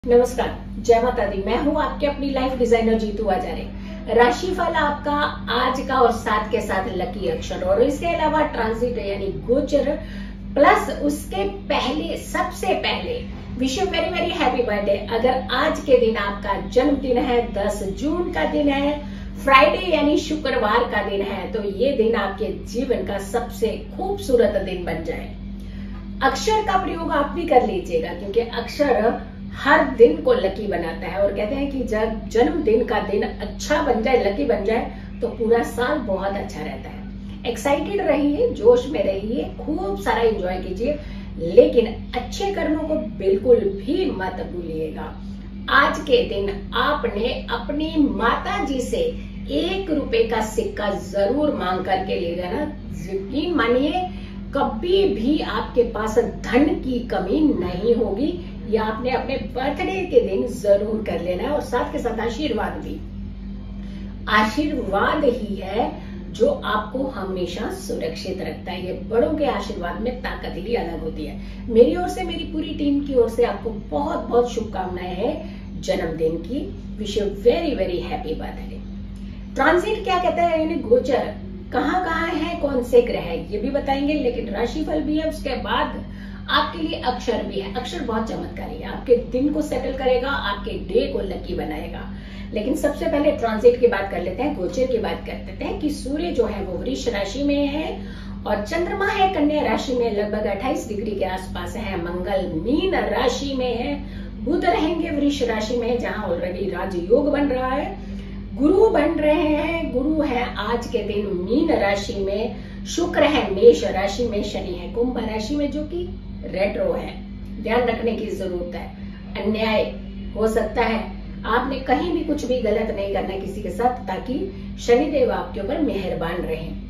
नमस्कार, जय माता दी। मैं हूँ आपके अपनी लाइफ डिजाइनर जीतू आचार्य। राशिफल आपका आज का और साथ के साथ लकी अक्षर और इसके अलावा ट्रांजिट यानी गोचर प्लस उसके पहले सबसे पहले wish you very very happy birthday. अगर आज के दिन आपका जन्मदिन है, 10 जून का दिन है, फ्राइडे यानी शुक्रवार का दिन है, तो ये दिन आपके जीवन का सबसे खूबसूरत दिन बन जाए। अक्षर का प्रयोग आप भी कर लीजिएगा क्योंकि अक्षर हर दिन को लकी बनाता है और कहते हैं कि जब जन्मदिन का दिन अच्छा बन जाए, लकी बन जाए, तो पूरा साल बहुत अच्छा रहता है। एक्साइटेड रहिए, जोश में रहिए, खूब सारा एंजॉय कीजिए, लेकिन अच्छे कर्मों को बिल्कुल भी मत भूलिएगा। आज के दिन आपने अपनी माता जी से 1 रुपए का सिक्का जरूर मांग करके ले लेना। यकीन मानिए कभी भी आपके पास धन की कमी नहीं होगी। या आपने अपने बर्थडे के दिन जरूर कर लेना है और साथ के साथ आशीर्वाद भी। आशीर्वाद ही है जो आपको हमेशा सुरक्षित रखता है। ये बड़ों के आशीर्वाद में ताकत ही अलग होती है। मेरी ओर से, मेरी पूरी टीम की ओर से आपको बहुत बहुत शुभकामनाएं हैं जन्मदिन की। Wish you very very happy birthday. Transit क्या कहता है यानी गोचर, कहाँ कहाँ है, कौन से ग्रह है, ये भी बताएंगे, लेकिन राशिफल भी है। उसके बाद आपके लिए अक्षर भी है। अक्षर बहुत चमत्कारी है, आपके दिन को सेटल करेगा, आपके डे को लकी बनाएगा। लेकिन सबसे पहले ट्रांजिट की बात कर लेते हैं, गोचर की बात कर लेते हैं कि सूर्य जो है वो वृष राशि में है और चंद्रमा है कन्या राशि में, लगभग 28 डिग्री के आसपास है। मंगल मीन राशि में है, बुध रहेंगे वृष राशि में जहां ऑलरेडी राजयोग बन रहा है। गुरु बन रहे हैं, गुरु है आज के दिन मीन राशि में, शुक्र है मेष राशि में, शनि है कुंभ राशि में जो कि रेट्रो है। ध्यान रखने की जरूरत है। अन्याय हो सकता है, आपने कहीं भी कुछ भी गलत नहीं करना किसी के साथ, ताकि शनिदेव आपके ऊपर मेहरबान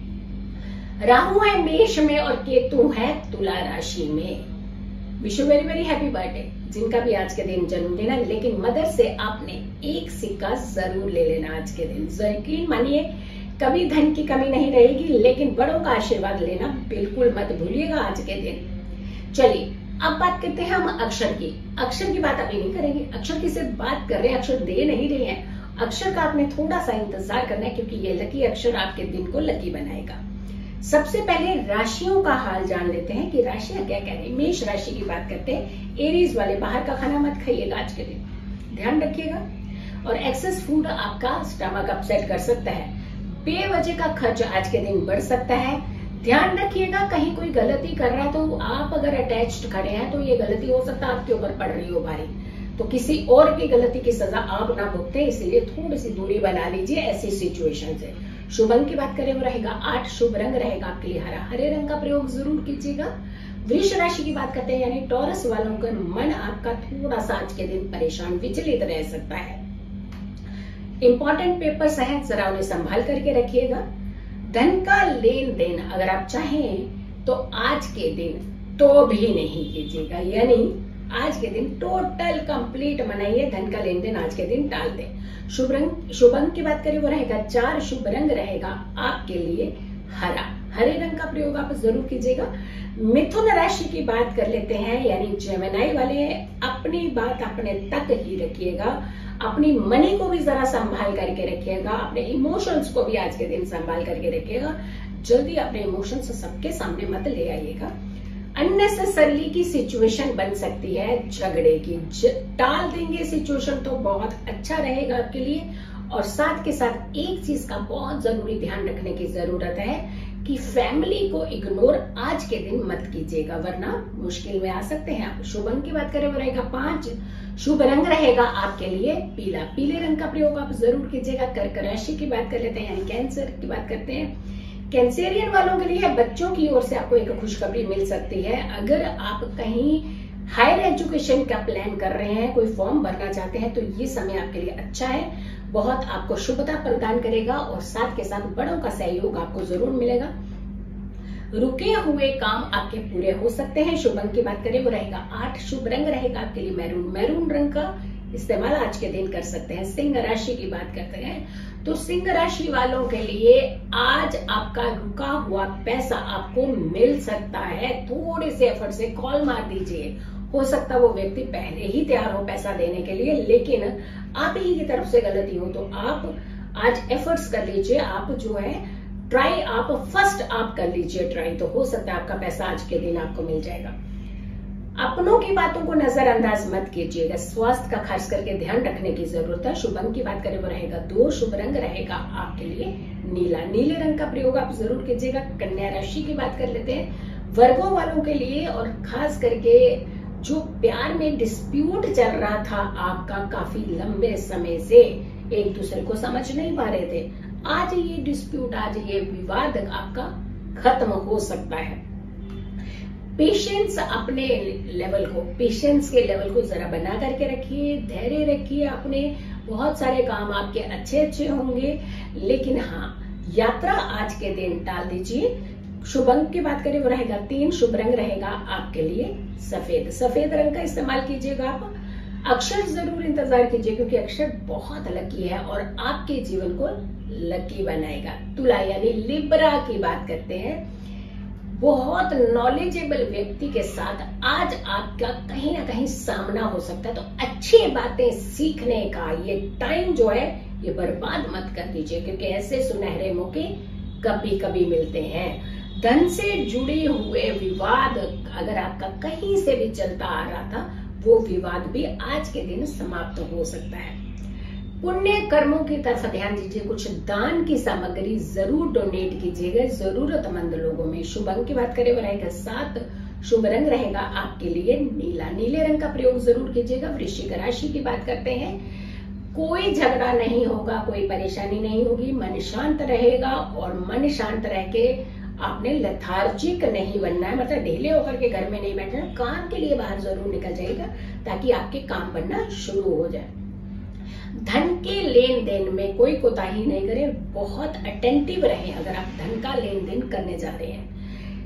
रहे। राहु है मेष में और केतु है तुला राशि में। Wish you very very happy birthday जिनका भी आज के दिन जन्मदिन है। लेकिन मदर से आपने 1 सिक्का जरूर ले लेना आज के दिन। यकीन मानिए कभी धन की कमी नहीं रहेगी, लेकिन बड़ों का आशीर्वाद लेना बिल्कुल मत भूलिएगा आज के दिन। चलिए अब बात करते हैं हम अक्षर की। अक्षर की बात अभी नहीं करेंगे, अक्षर की सिर्फ बात कर रहे हैं, अक्षर दे नहीं रहे हैं। अक्षर का आपने थोड़ा सा इंतजार करना है क्योंकि ये लकी अक्षर आपके दिन को लकी बनाएगा। सबसे पहले राशियों का हाल जान लेते हैं कि राशियां क्या कह रही हैं। मेष राशि की बात करते हैं। एरीज वाले बाहर का खाना मत खाइएगा आज के दिन, ध्यान रखिएगा। और एक्सेस फूड आपका स्टमक अपसेट कर सकता है। बेवजह का खर्च आज के दिन बढ़ सकता है। ध्यान रखिएगा कहीं कोई गलती कर रहा है तो आप अगर अटैच्ड खड़े हैं तो ये गलती हो सकता है आपके ऊपर पड़ रही हो भारी, तो किसी और की गलती की सजा आप ना भुगते, इसलिए थोड़ी सी दूरी बना लीजिए ऐसी सिचुएशन से। शुभ अंक की बात करें वो रहेगा 8। शुभ रंग रहेगा आपके लिए हरा। हरे रंग का प्रयोग जरूर कीजिएगा। वृष राशि की बात करते हैं यानी टॉरस वालों का मन आपका थोड़ा सा आज के दिन परेशान विचलित रह सकता है। इंपॉर्टेंट पेपर्स हैं, जरा उन्हें संभाल करके रखिएगा। धन का लेन देन अगर आप चाहें तो आज के दिन तो भी नहीं कीजिएगा, यानी आज के दिन टोटल कंप्लीट मनाइए, धन का लेन देन आज के दिन टाल दें। शुभ अंक की बात करें वो रहेगा 4। शुभ रंग रहेगा आपके लिए हरा। हरे रंग का प्रयोग आप जरूर कीजिएगा। मिथुन राशि की बात कर लेते हैं यानी जेमिनी वाले, अपनी बात अपने तक ही रखिएगा। अपनी मनी को भी जरा संभाल करके रखिएगा, अपने इमोशंस को भी आज के दिन संभाल करके रखिएगा। जल्दी अपने इमोशंस सबके सामने मत ले आइएगा। अननेसेसरली की सिचुएशन बन सकती है झगड़े की, टाल देंगे सिचुएशन तो बहुत अच्छा रहेगा आपके लिए। और साथ के साथ एक चीज का बहुत जरूरी ध्यान रखने की जरूरत है कि फैमिली को इग्नोर आज के दिन मत कीजिएगा, वरना मुश्किल में आ सकते हैं आप। शुभ अंक की बात करें वो रहेगा 5। शुभ रंग रहेगा आपके लिए पीला। पीले रंग का प्रयोग आप जरूर कीजिएगा। कर्क राशि की बात कर लेते हैं यानी कैंसर की बात करते हैं। कैंसेरियन वालों के लिए बच्चों की ओर से आपको एक खुशखबरी मिल सकती है। अगर आप कहीं हायर एजुकेशन का प्लान कर रहे हैं, कोई फॉर्म भरना चाहते हैं, तो ये समय आपके लिए अच्छा है, बहुत आपको शुभता प्रदान करेगा और साथ के साथ बड़ों का सहयोग आपको जरूर मिलेगा। रुके हुए काम आपके पूरे हो सकते हैं। शुभ अंक की बात करें वो रहेगा 8। शुभ रंग रहेगा आपके लिए मैरून। मैरून रंग का इस्तेमाल आज के दिन कर सकते हैं। सिंह राशि की बात करते हैं तो सिंह राशि वालों के लिए आज आपका रुका हुआ पैसा आपको मिल सकता है। थोड़े से एफर्ट से कॉल मार दीजिए हो सकता है वो व्यक्ति पहले ही तैयार हो पैसा देने के लिए, लेकिन आप ही की तरफ से गलती हो। तो आप आज एफर्ट्स कर लीजिए, आप जो है ट्राई, आप फर्स्ट आप कर लीजिए ट्राई, तो हो सकता है आपका पैसा आज के दिन आपको मिल जाएगा। अपनों की बातों को नजरअंदाज मत कीजिएगा, स्वास्थ्य का खास करके ध्यान रखने की जरूरत है। शुभ अंक की बात करें वो रहेगा 2, शुभ रंग रहेगा आपके लिए नीला, नीले रंग का प्रयोग आप जरूर कीजिएगा। कन्या राशि की बात कर लेते हैं, वर्गों वालों के लिए, और खास करके जो प्यार में डिस्प्यूट चल रहा था आपका काफी लंबे समय से, एक दूसरे को समझ नहीं पा रहे थे, आज ये डिस्प्यूट, आज ये विवाद आपका खत्म हो सकता है। पेशेंस, अपने लेवल को, पेशेंस के लेवल को जरा बना करके रखिए, धैर्य रखिए अपने, बहुत सारे काम आपके अच्छे होंगे। लेकिन हाँ, यात्रा आज के दिन टाल दीजिए। शुभ अंक की बात करें वो रहेगा 3, शुभ रंग रहेगा आपके लिए सफेद, सफेद रंग का इस्तेमाल कीजिएगा आप। अक्षर जरूर इंतजार कीजिए, क्योंकि अक्षर बहुत लकी है और आपके जीवन को लकी बनाएगा। तुला यानी लिब्रा की बात करते हैं, बहुत नॉलेजेबल व्यक्ति के साथ आज आपका कहीं ना कहीं सामना हो सकता है, तो अच्छी बातें सीखने का ये टाइम जो है ये बर्बाद मत कर दीजिए, क्योंकि ऐसे सुनहरे मौके कभी कभी मिलते हैं। धन से जुड़े हुए विवाद अगर आपका कहीं से भी चलता आ रहा था, वो विवाद भी आज के दिन समाप्त हो सकता है। पुण्य कर्मों की तरफ ध्यान दीजिए, कुछ दान की सामग्री जरूर डोनेट कीजिएगा जरूरतमंद लोगों में। शुभ अंक की बात करें वो रहेगा 7, शुभ रंग रहेगा आपके लिए नीला, नीले रंग का प्रयोग जरूर कीजिएगा। वृश्चिक राशि की बात करते हैं, कोई झगड़ा नहीं होगा, कोई परेशानी नहीं होगी, मन शांत रहेगा, और मन शांत रह के आपने लेथार्जिक नहीं बनना है, मतलब ढीले होकर के घर में नहीं बैठना, काम के लिए बाहर जरूर निकल जाएगा ताकि आपके काम बनना शुरू हो जाए। धन के लेन देन में कोई कोताही नहीं करें, बहुत अटेंटिव रहें अगर आप धन का लेन देन करने जा रहे हैं।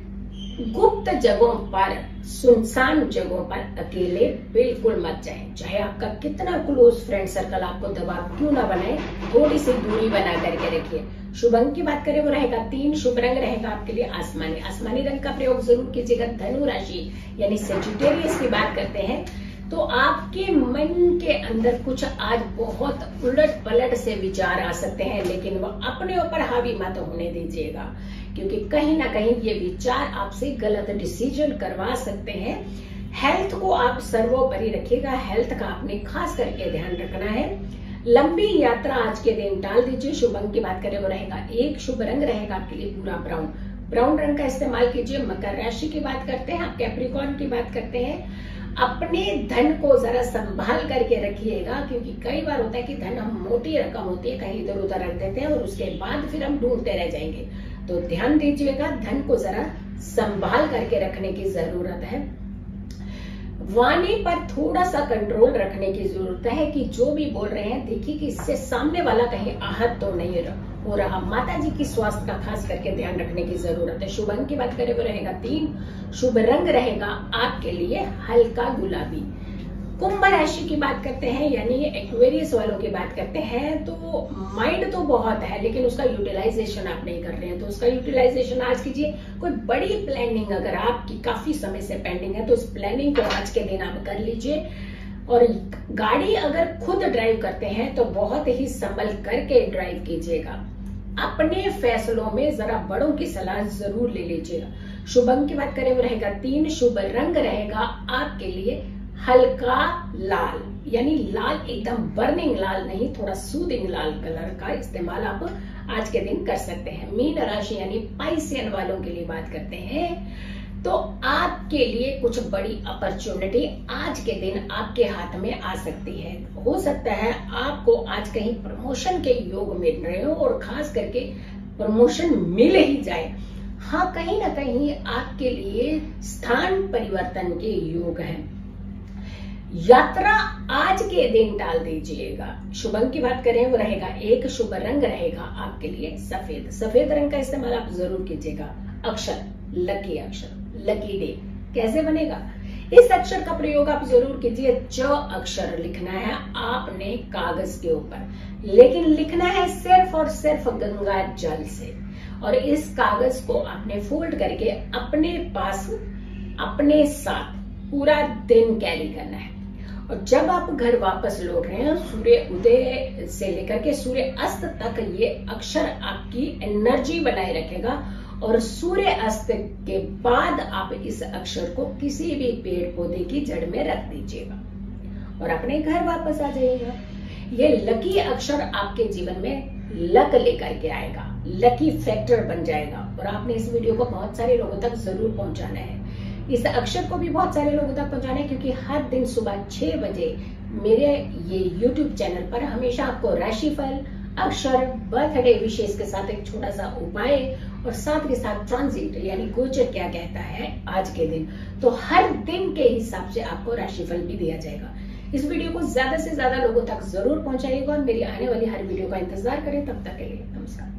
गुप्त जगहों पर, सुनसान जगहों पर अकेले बिल्कुल मत जाएं, चाहे आपका कितना क्लोज फ्रेंड सर्कल आपको दबाव क्यों ना बनाए, थोड़ी सी दूरी बना करके रखिए। शुभ अंक की बात करें वो रहेगा 3, शुभ रंग रहेगा आपके लिए आसमानी, आसमानी रंग का प्रयोग जरूर कीजिएगा। धनु राशि यानी सेजिटेरियस की बात करते हैं, तो आपके मन के अंदर कुछ आज बहुत उलट पलट से विचार आ सकते हैं, लेकिन वो अपने ऊपर हावी मत होने दीजिएगा, क्योंकि कहीं ना कहीं ये विचार आपसे गलत डिसीजन करवा सकते हैं। हेल्थ को आप सर्वोपरि रखिएगा, हेल्थ का आपने खास करके ध्यान रखना है। लंबी यात्रा आज के दिन टाल दीजिए। शुभ अंक की बात करें वो रहेगा 1, शुभ रंग रहेगा आपके लिए पूरा ब्राउन, ब्राउन रंग का इस्तेमाल कीजिए। मकर राशि की बात करते हैं, आप कैप्रिकॉर्न की बात करते हैं, अपने धन को जरा संभाल करके रखिएगा, क्योंकि कई बार होता है कि धन हम मोटी रकम होती है कहीं इधर उधर रख देते हैं और उसके बाद फिर हम ढूंढते रह जाएंगे, तो ध्यान दीजिएगा, धन को जरा संभाल करके रखने की जरूरत है। वाणी पर थोड़ा सा कंट्रोल रखने की जरूरत है कि जो भी बोल रहे हैं देखिए कि इससे सामने वाला कहीं आहत तो नहीं हो रहा। माता जी की स्वास्थ्य का खास करके ध्यान रखने की जरूरत है। शुभ अंक की बात करें वो रहेगा 3, शुभ रंग रहेगा आपके लिए हल्का गुलाबी। कुंभ राशि की बात करते हैं यानी एक्वेरियस वालों की बात करते हैं, तो माइंड तो बहुत है लेकिन उसका यूटिलाइजेशन आप नहीं कर रहे हैं, तो उसका यूटिलाइजेशन आज कीजिए। कोई बड़ी प्लानिंग अगर आपकी काफी समय से पेंडिंग है तो उस प्लानिंग को आज के दिन आप कर लीजिए। और गाड़ी अगर खुद ड्राइव करते हैं तो बहुत ही संभल करके ड्राइव कीजिएगा। अपने फैसलों में जरा बड़ों की सलाह जरूर ले लीजिएगा। शुभ अंक की बात करें वो रहेगा 3, शुभ रंग रहेगा आपके लिए हल्का लाल, यानी लाल एकदम बर्निंग लाल नहीं, थोड़ा सूदिंग लाल कलर का इस्तेमाल आप आज के दिन कर सकते हैं। मीन राशि यानी पाइसियन वालों के लिए बात करते हैं, तो आपके लिए कुछ बड़ी अपॉर्चुनिटी आज के दिन आपके हाथ में आ सकती है। हो सकता है आपको आज कहीं प्रमोशन के योग मिल रहे हो और खास करके प्रमोशन मिल ही जाए। हाँ, कहीं ना कहीं आपके लिए स्थान परिवर्तन के योग है। यात्रा आज के दिन टाल दीजिएगा। शुभ अंक की बात करें वो रहेगा 1, शुभ रंग रहेगा आपके लिए सफेद, सफेद रंग का इस्तेमाल आप जरूर कीजिएगा। अक्षर लकी अक्षर, लकी डे कैसे बनेगा, इस अक्षर का प्रयोग आप जरूर कीजिए। च अक्षर लिखना है आपने कागज के ऊपर, लेकिन लिखना है सिर्फ और सिर्फ गंगा जल से, और इस कागज को आपने फोल्ड करके अपने पास अपने साथ पूरा दिन कैरी करना है। और जब आप घर वापस लौट रहे हैं, सूर्य उदय से लेकर के सूर्य अस्त तक ये अक्षर आपकी एनर्जी बनाए रखेगा। और सूर्य अस्त के बाद आप इस अक्षर को किसी भी पेड़ पौधे की जड़ में रख दीजिएगा और अपने घर वापस आ जाइएगा। ये लकी अक्षर आपके जीवन में लक लेकर के आएगा, लकी फैक्टर बन जाएगा। और आपने इस वीडियो को बहुत सारे लोगों तक जरूर पहुंचाना है, इस अक्षर को भी बहुत सारे लोगों तक पहुंचाना है, क्योंकि हर दिन सुबह 6 बजे मेरे ये YouTube चैनल पर हमेशा आपको राशिफल, अक्षर, बर्थडे विशेष के साथ एक छोटा सा उपाय और साथ के साथ ट्रांजिट यानी गोचर क्या कहता है आज के दिन, तो हर दिन के हिसाब से आपको राशिफल भी दिया जाएगा। इस वीडियो को ज्यादा से ज्यादा लोगों तक जरूर पहुंचाइएगा और मेरी आने वाली हर वीडियो का इंतजार करें। तब तक के लिए नमस्कार।